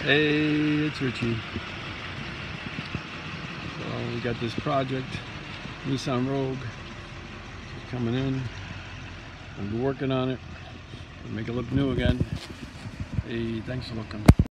Hey, it's Richie. So we got this project, Nissan Rogue, coming in. We'll be working on it, make it look new again. Hey, thanks for looking.